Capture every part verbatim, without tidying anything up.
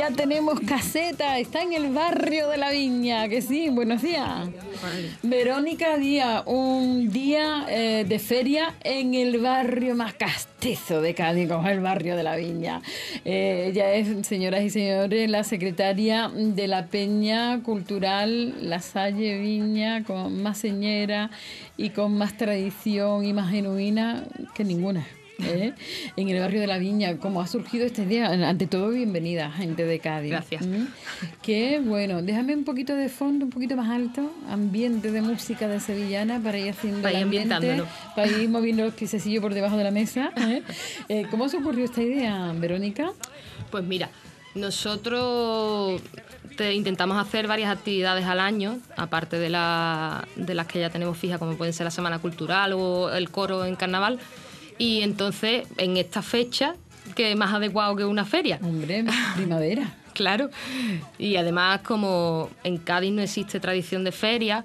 ya tenemos caseta, está en el barrio de La Viña, que sí, buenos días. Verónica Díaz, un día eh, de feria en el barrio más castizo de Cádiz, como es el barrio de La Viña. Eh, ella es, señoras y señores, la secretaria de la Peña Cultural La Salle Viña, con más señera y con más tradición y más genuina que ninguna. ¿Eh? En el barrio de La Viña. ¿Cómo ha surgido este día? Ante todo, bienvenida, gente de Cádiz. Gracias. ¿Mm? Qué bueno. Déjame un poquito de fondo, un poquito más alto, ambiente de música de sevillana para ir haciendo para el ir ambiente, para ir moviendo los piececillos por debajo de la mesa. ¿Eh? Eh, ¿Cómo se ocurrió esta idea, Verónica? Pues mira, nosotros te intentamos hacer varias actividades al año, aparte de, la, de las que ya tenemos fijas, como pueden ser la Semana Cultural o el coro en Carnaval. Y entonces, en esta fecha, que es más adecuado que una feria. Hombre, primavera. Claro. Y además, como en Cádiz no existe tradición de feria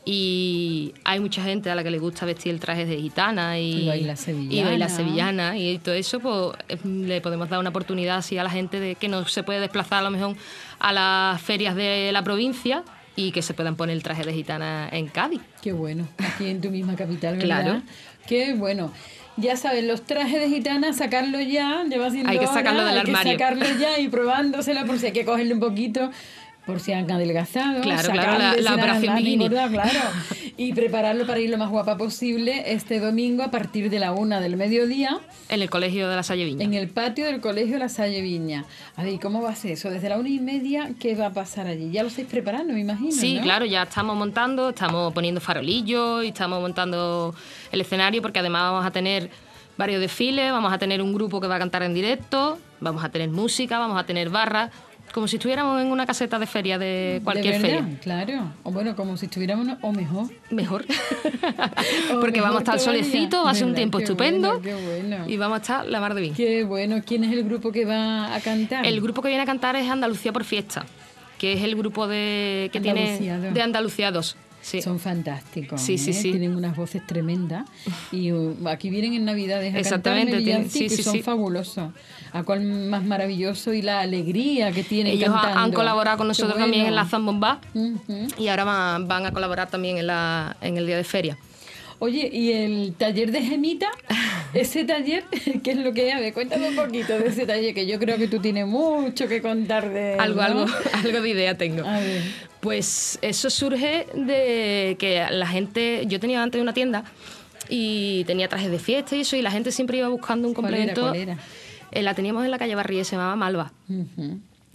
y hay mucha gente a la que le gusta vestir el traje de gitana y, y bailar sevillana. Y bailar sevillana y todo eso, pues le podemos dar una oportunidad así a la gente de que no se puede desplazar a lo mejor a las ferias de la provincia y que se puedan poner el traje de gitana en Cádiz. Qué bueno, aquí en tu misma capital, ¿verdad? Claro. Qué bueno. Ya sabes, los trajes de gitana, sacarlo ya, lleva siendo Hay que sacarlo hora, del hay armario. que sacarlo ya y probándoselo por si hay que cogerle un poquito, por si han adelgazado. Claro, claro, la, la operación bikini. Claro. Y prepararlo para ir lo más guapa posible este domingo a partir de la una del mediodía. En el Colegio de La Salle Viña. En el patio del Colegio de La Salle Viña. A ver, ¿cómo va a ser eso? Desde la una y media, ¿qué va a pasar allí? Ya lo estáis preparando, me imagino, Sí, ¿no? claro, ya estamos montando, estamos poniendo farolillos y estamos montando el escenario porque además vamos a tener varios desfiles, vamos a tener un grupo que va a cantar en directo, vamos a tener música, vamos a tener barras, como si estuviéramos en una caseta de feria de cualquier ¿De verdad? feria. Claro, o bueno, como si estuviéramos, o mejor. Mejor. O Porque mejor vamos a estar todavía. solecito, va a ser un ¿Verdad? tiempo Qué estupendo bueno, qué bueno. y vamos a estar la mar de bien. Qué bueno. ¿Quién es el grupo que va a cantar? El grupo que viene a cantar es Andalucía por Fiesta, que es el grupo de que Andalucía tiene dos. de Andalucía dos. Sí. Son fantásticos. Sí, ¿eh? sí, sí. Tienen unas voces tremendas. Y uh, aquí vienen en Navidades a Exactamente, cantar tienen- sí, y sí, son sí. fabulosos. A cual más maravilloso y la alegría que tienen Ellos ha- cantando. han colaborado con nosotros Qué también bueno. en la Zambomba Ujú. y ahora van, van a colaborar también en, la, en el día de feria. Oye, ¿y el taller de Gemita? Ese taller, ¿qué es lo que es? A ver, cuéntame un poquito de ese taller, que yo creo que tú tienes mucho que contar de él, Algo, ¿no? algo, algo de idea tengo. A ver. Pues eso surge de que la gente... Yo tenía antes una tienda y tenía trajes de fiesta y eso, y la gente siempre iba buscando un ¿Cuál era, complemento. cuál era? Eh, la teníamos en la calle Barrié, se llamaba Malva. Ujú.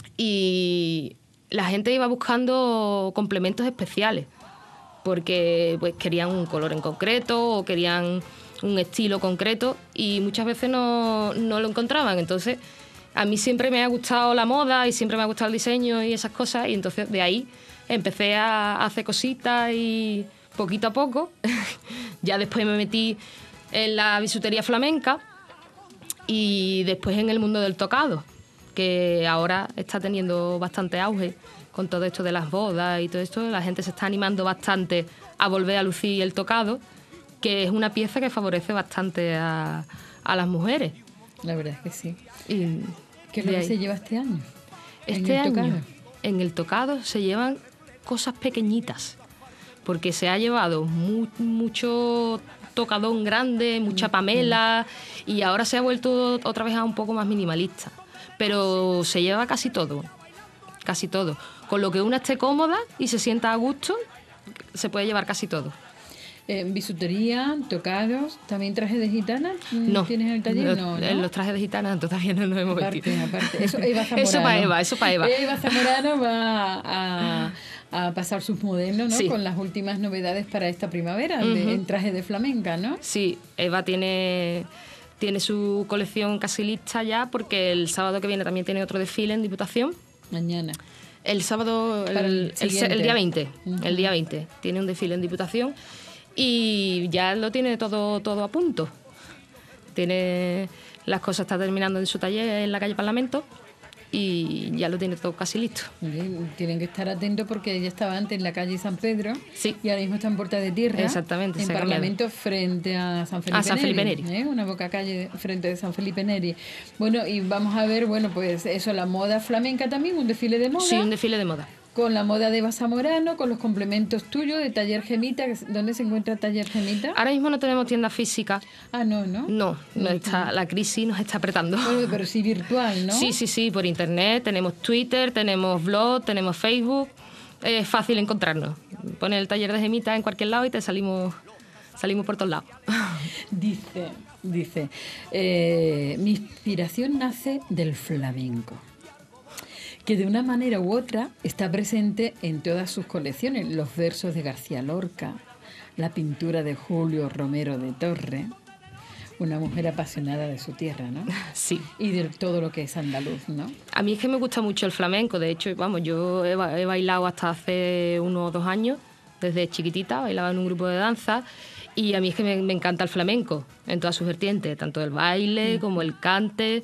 Y la gente iba buscando complementos especiales porque pues querían un color en concreto o querían un estilo concreto y muchas veces no, no lo encontraban. Entonces, a mí siempre me ha gustado la moda y siempre me ha gustado el diseño y esas cosas y entonces de ahí empecé a hacer cositas y poquito a poco. Ya después me metí en la bisutería flamenca y después en el mundo del tocado, que ahora está teniendo bastante auge con todo esto de las bodas y todo esto. La gente se está animando bastante a volver a lucir el tocado, que es una pieza que favorece bastante a, a las mujeres. La verdad es que sí. Y ¿Qué es de lo que ahí- se lleva este año? En Este el año, tocado. en el tocado se llevan cosas pequeñitas, porque se ha llevado mu- mucho tocadón grande, mucha pamela, y ahora se ha vuelto otra vez a un poco más minimalista. Pero se lleva casi todo, casi todo. Con lo que una esté cómoda y se sienta a gusto, se puede llevar casi todo. Eh, bisutería, tocados, también trajes de gitana. No, ¿Tienes en el taller? los, No, ¿no? en los trajes de gitana todavía no nos hemos Aparte, metido. aparte. Eso Eva Zamorano. Eso para Eva, eso para Eva. Eva Zamorano va a, a pasar sus modelos, ¿no? Sí. Con las últimas novedades para esta primavera, de- Ujú. en traje de flamenca, ¿no? Sí, Eva tiene, tiene su colección casi lista ya, porque el sábado que viene también tiene otro desfile en Diputación. Mañana. El sábado, Para el, el el se- siguiente. el día veinte, Ujú. el día veinte, tiene un desfile en Diputación y ya lo tiene todo, todo a punto. Tiene las cosas, está terminando en su taller en la calle Parlamento y ya lo tiene todo casi listo. Tienen que estar atentos porque ella estaba antes en la calle San Pedro, sí, y ahora mismo está en Puerta de Tierra. Exactamente. En Parlamento frente a San Felipe, a San Felipe Neri, Neri. ¿eh? Una boca calle frente de San Felipe Neri. Bueno, y vamos a ver, bueno, pues eso, la moda flamenca también, un desfile de moda. Sí, un desfile de moda. Con la moda de Eva Zamorano, con los complementos tuyos de Taller Gemita. ¿Dónde se encuentra Taller Gemita? Ahora mismo no tenemos tienda física. Ah, no, ¿no? No, no está, la crisis nos está apretando. Bueno, pero sí virtual, ¿no? Sí, sí, sí, por internet. Tenemos Twitter, tenemos blog, tenemos Facebook. Es fácil encontrarnos. Pones el Taller de Gemita en cualquier lado y te salimos, salimos por todos lados. Dice, dice, eh, mi inspiración nace del flamenco, que de una manera u otra está presente en todas sus colecciones. Los versos de García Lorca, la pintura de Julio Romero de Torre, una mujer apasionada de su tierra, ¿no? Sí. Y de todo lo que es andaluz, ¿no? A mí es que me gusta mucho el flamenco. De hecho, vamos, yo he, he bailado hasta hace unos dos años, desde chiquitita, bailaba en un grupo de danza. Y a mí es que me, me encanta el flamenco, en todas sus vertientes, tanto el baile como el cante.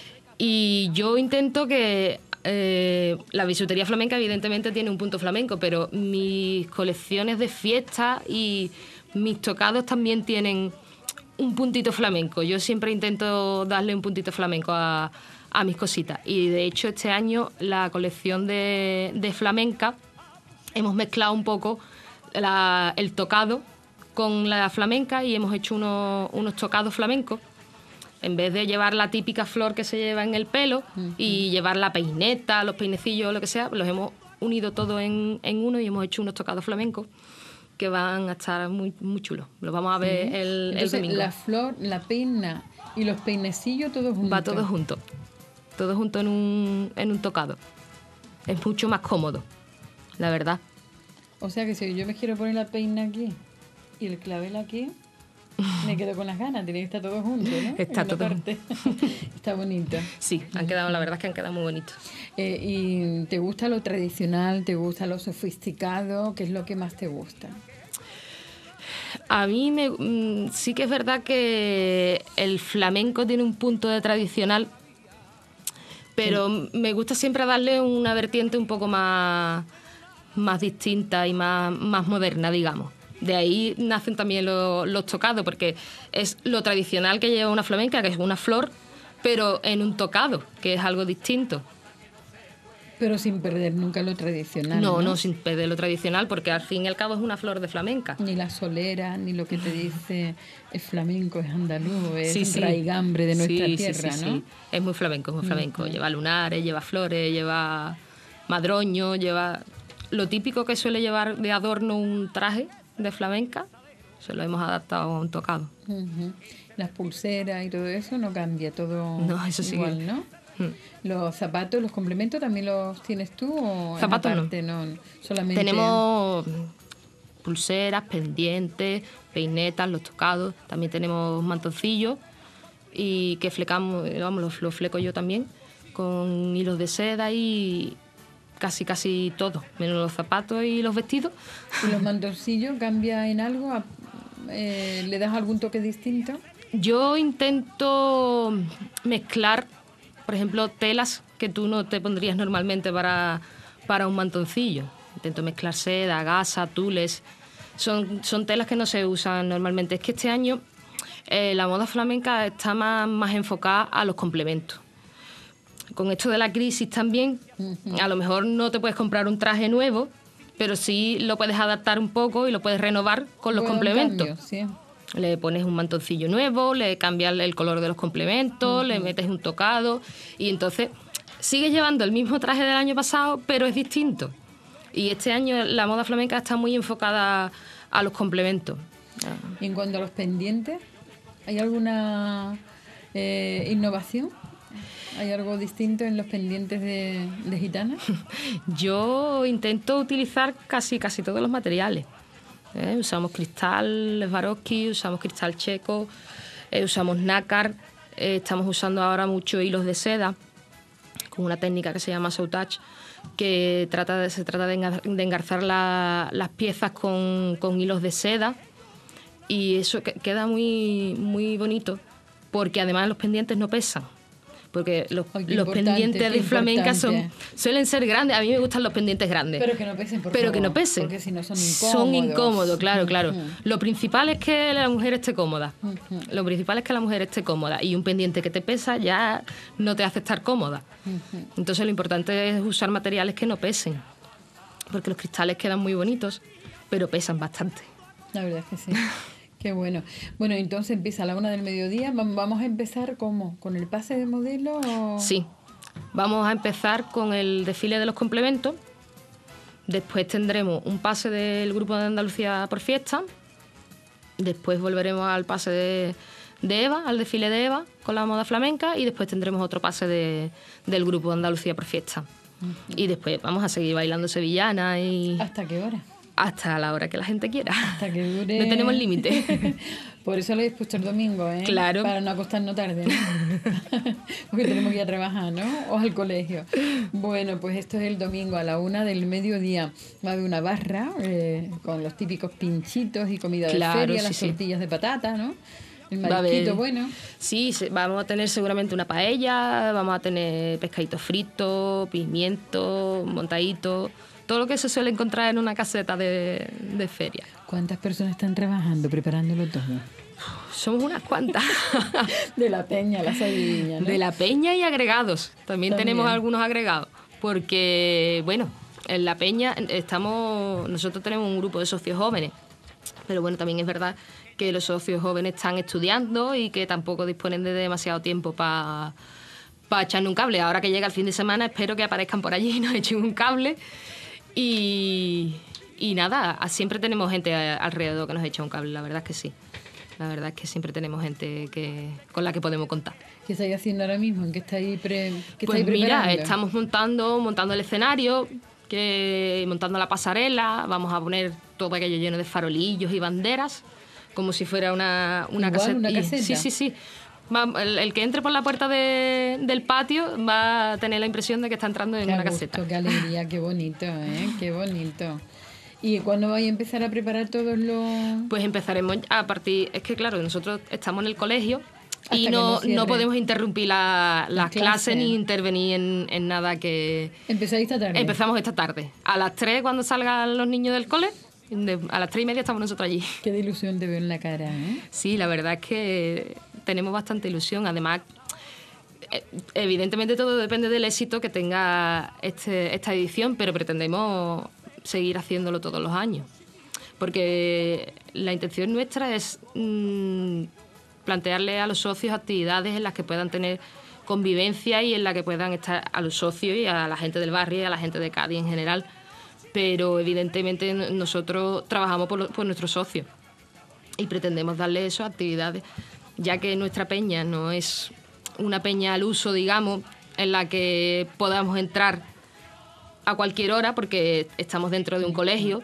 Y yo intento que... Eh, la bisutería flamenca evidentemente tiene un punto flamenco, pero mis colecciones de fiesta y mis tocados también tienen un puntito flamenco. Yo siempre intento darle un puntito flamenco a, a mis cositas. Y de hecho este año la colección de, de flamenca hemos mezclado un poco la, el tocado con la flamenca y hemos hecho unos, unos tocados flamencos. En vez de llevar la típica flor que se lleva en el pelo uh-huh. y llevar la peineta, los peinecillos, lo que sea, los hemos unido todo en, en uno y hemos hecho unos tocados flamencos que van a estar muy, muy chulos. Los vamos a ver sí. el, Entonces, el domingo. La flor, la peina y los peinecillos, todo junto. Va todo junto. Todo junto en un, en un tocado. Es mucho más cómodo, la verdad. O sea que si yo me quiero poner la peina aquí y el clavel aquí... Me quedo con las ganas, tiene que estar todo junto, ¿no? Está todo junto. Está bonito. Sí, han quedado, la verdad es que han quedado muy bonitos. Eh, ¿Y te gusta lo tradicional? ¿Te gusta lo sofisticado? ¿Qué es lo que más te gusta? A mí me, sí que es verdad que el flamenco tiene un punto de tradicional, pero sí. me gusta siempre darle una vertiente un poco más, más distinta y más, más moderna, digamos. De ahí nacen también los, los tocados, porque es lo tradicional que lleva una flamenca, que es una flor, pero en un tocado, que es algo distinto. Pero sin perder nunca lo tradicional. No, no, no, sin perder lo tradicional, porque al fin y al cabo es una flor de flamenca. Ni la solera, ni lo que te dice es flamenco, es andaluz, es sí, un sí. raigambre de nuestra sí, tierra, sí, sí, ¿no? Sí. Es muy flamenco, es muy flamenco. Uh-huh. Lleva lunares, lleva flores, lleva madroño, lleva... Lo típico que suele llevar de adorno un traje de flamenca, se lo hemos adaptado a un tocado. Uh-huh. Las pulseras y todo eso no cambia, todo no, eso sí igual, que... ¿no? Hmm. ¿Los zapatos, los complementos también los tienes tú o zapatos en aparte, no? no? Solamente... Tenemos pulseras, pendientes, peinetas, los tocados, también tenemos mantoncillos y que flecamos, vamos, los, los fleco yo también, con hilos de seda y casi casi todo, menos los zapatos y los vestidos. ¿Y los mantoncillos cambia en algo? Eh, ¿Le das algún toque distinto? Yo intento mezclar, por ejemplo, telas que tú no te pondrías normalmente para, para un mantoncillo. Intento mezclar seda, gasa, tules. Son, son telas que no se usan normalmente. Es que este año eh, la moda flamenca está más, más enfocada a los complementos. Con esto de la crisis también, uh-huh. a lo mejor no te puedes comprar un traje nuevo, pero sí lo puedes adaptar un poco y lo puedes renovar con los Buen complementos. Cambio, sí. Le pones un mantoncillo nuevo, le cambias el color de los complementos, uh-huh. le metes un tocado y entonces sigues llevando el mismo traje del año pasado, pero es distinto. Y este año la moda flamenca está muy enfocada a los complementos. En cuanto a los pendientes, ¿hay alguna eh, innovación? ¿Hay algo distinto en los pendientes de, de gitana? Yo intento utilizar casi, casi todos los materiales. ¿Eh? Usamos cristal Swarovski, usamos cristal checo, eh, usamos nácar, eh, estamos usando ahora mucho hilos de seda con una técnica que se llama Soutouch, que trata de, se trata de, engar, de engarzar la, las piezas con, con hilos de seda y eso que, queda muy, muy bonito porque además los pendientes no pesan. porque los, Ay, qué los pendientes importante, de qué flamenca son, importante. suelen ser grandes. A mí me gustan los pendientes grandes. Pero que no pesen, por Pero favor, que no pesen. porque si no son incómodos. Son incómodos, claro, claro. Ujú. Lo principal es que la mujer esté cómoda. Ujú. Lo principal es que la mujer esté cómoda. Y un pendiente que te pesa ya no te hace estar cómoda. Ujú. Entonces lo importante es usar materiales que no pesen. Porque los cristales quedan muy bonitos, pero pesan bastante. La verdad es que sí. Qué bueno. Bueno, entonces empieza a la una del mediodía. Vam- ¿Vamos a empezar cómo? ¿Con el pase de modelo? O... Sí. Vamos a empezar con el desfile de los complementos. Después tendremos un pase del Grupo de Andalucía por Fiesta. Después volveremos al pase de, de Eva, al desfile de Eva con la moda flamenca. Y después tendremos otro pase de, del Grupo de Andalucía por Fiesta. Uh-huh. Y después vamos a seguir bailando sevillana y... ¿Hasta qué hora? Hasta la hora que la gente quiera. Hasta que dure... No tenemos límite. Por eso lo habéis puesto el domingo, ¿eh? Claro. Para no acostarnos tarde, ¿no? Porque tenemos que ir a trabajar, ¿no? O al colegio. Bueno, pues esto es el domingo a la una del mediodía. Va a haber una barra eh, con los típicos pinchitos y comida claro, de feria, sí, las sí. tortillas de patata, ¿no? El Va a marisquito, haber- bueno. Sí, se- vamos a tener seguramente una paella, vamos a tener pescadito frito, pimiento, montadito, todo lo que se suele encontrar en una caseta de, de feria. ¿Cuántas personas están trabajando, preparándolo todo? Somos unas cuantas. De la peña, la sardina, ¿no? De la peña y agregados. También, También. tenemos algunos agregados. Porque, bueno, en la peña estamos, nosotros tenemos un grupo de socios jóvenes. Pero bueno, también es verdad que los socios jóvenes están estudiando y que tampoco disponen de demasiado tiempo para pa echarnos un cable. Ahora que llega el fin de semana, espero que aparezcan por allí y nos echen un cable. Y, y nada, siempre tenemos gente alrededor que nos echa un cable, la verdad es que sí. La verdad es que siempre tenemos gente que con la que podemos contar. ¿Qué estáis haciendo ahora mismo? ¿En qué estáis, pre, qué Pues estáis mira, preparando? estamos montando, montando el escenario, que, montando la pasarela, vamos a poner todo aquello lleno de farolillos y banderas, como si fuera una, una, Igual, caseta. una Y- caseta. Sí, sí, sí. Va- el, el que entre por la puerta de- del patio va a tener la impresión de que está entrando en Qué una gusto, caseta. qué alegría, qué bonito, ¿eh? Qué bonito. ¿Y cuándo vais a empezar a preparar todos los...? Pues empezaremos a partir... Es que claro, nosotros estamos en el colegio Hasta y que no, no cierre. no podemos interrumpir la- las clase. clases ni intervenir en, en nada que... ¿Empezáis esta tarde? Empezamos esta tarde. A las tres, cuando salgan los niños del cole, de- a las tres y media estamos nosotros allí. Qué de ilusión te veo en la cara, ¿eh? Sí, la verdad es que tenemos bastante ilusión. Además, eh, evidentemente todo depende del éxito que tenga este, esta edición, pero pretendemos seguir haciéndolo todos los años. Porque la intención nuestra es mm, plantearle a los socios actividades en las que puedan tener convivencia y en las que puedan estar a los socios y a la gente del barrio y a la gente de Cádiz en general. Pero evidentemente n- nosotros trabajamos por, lo- por nuestros socios y pretendemos darle eso, actividades, ya que nuestra peña no es una peña al uso, digamos, en la que podamos entrar a cualquier hora porque estamos dentro de un colegio.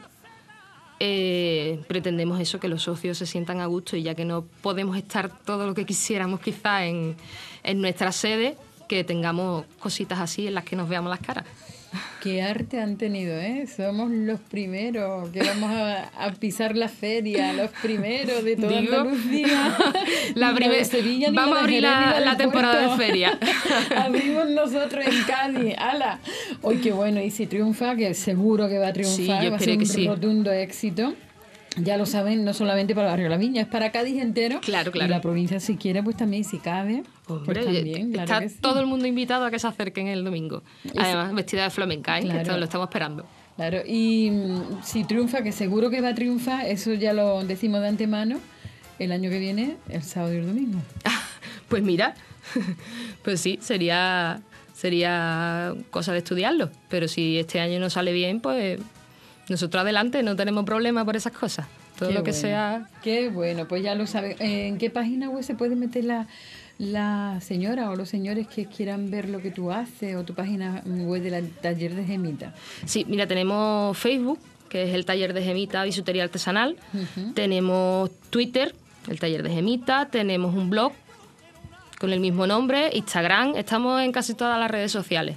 Eh, pretendemos eso, que los socios se sientan a gusto, y ya que no podemos estar todo lo que quisiéramos quizá en, en nuestra sede, que tengamos cositas así en las que nos veamos las caras. Qué arte han tenido, ¿eh? Somos los primeros que vamos a, a pisar la feria, los primeros de toda Digo, Andalucía. la Ni primer- de Sevilla, ni vamos la a de abrir Jerez, ni la- del la temporada Puerto. de feria. Abrimos nosotros en Cádiz, ¡hala! Hoy qué bueno, y si triunfa, que seguro que va a triunfar, Sí, yo va a ser espero un que sí. rotundo éxito. Ya lo saben, no solamente para el barrio La Viña, es para Cádiz entero. Claro, claro. Y la provincia, si quiere, pues también, si cabe. Hombre, pues también, claro está que sí. todo el mundo invitado a que se acerquen el domingo. Además, vestida de flamenca, ¿eh? Claro. Que esto lo estamos esperando. Claro, y mm, si triunfa, que seguro que va a triunfar, eso ya lo decimos de antemano, el año que viene, el sábado y el domingo. Pues mira, pues sí, sería, sería cosa de estudiarlo. Pero si este año no sale bien, pues nosotros adelante, no tenemos problema por esas cosas. Todo Qué lo que bueno. sea... Qué bueno, pues ya lo saben. ¿En qué página web se puede meter la, la señora o los señores que quieran ver lo que tú haces, o tu página web del taller de Gemita? Sí, mira, tenemos Facebook, que es el Taller de Gemita Bisutería Artesanal. Ujú. Tenemos Twitter, el Taller de Gemita. Tenemos un blog con el mismo nombre, Instagram. Estamos en casi todas las redes sociales.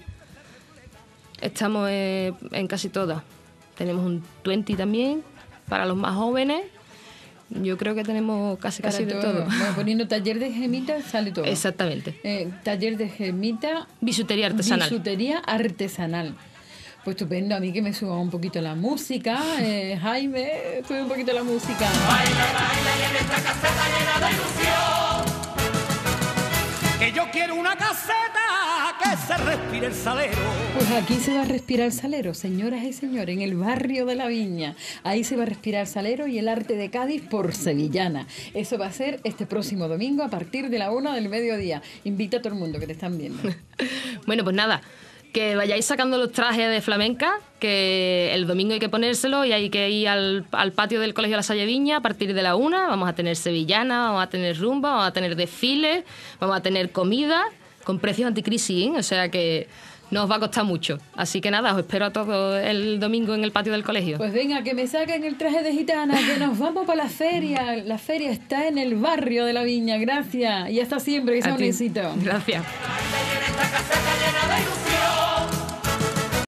Estamos eh, en casi todas. Tenemos un Twenty también, para los más jóvenes. Yo creo que tenemos casi Para casi de todo. todo. Bueno, poniendo taller de gemita sale todo. Exactamente. Eh, taller de gemita, Bisutería artesanal. bisutería artesanal. Pues estupendo, a mí que me suba un poquito la música. Eh, Jaime, sube un poquito la música. Baila, baila y en esta caseta llena de ilusión. Que yo quiero una caseta que se respire el salero. Pues aquí se va a respirar salero, señoras y señores, en el barrio de la Viña. Ahí se va a respirar salero y el arte de Cádiz por sevillana. Eso va a ser este próximo domingo a partir de la una del mediodía. Invita a todo el mundo que te están viendo. Bueno, pues nada, que vayáis sacando los trajes de flamenca, que el domingo hay que ponérselo y hay que ir al, al patio del Colegio La Salle Viña a partir de la una. Vamos a tener sevillana, vamos a tener rumba, vamos a tener desfiles, vamos a tener comida con precios anticrisis, ¿eh? O sea que no os va a costar mucho. Así que nada, os espero a todos el domingo en el patio del colegio. Pues venga, que me saquen el traje de gitana, que nos vamos para la feria. La feria está en el barrio de la Viña. Gracias. Y hasta siempre, que sea A un ti. éxito. Gracias. Baila y en esta caseta llena de ilusión.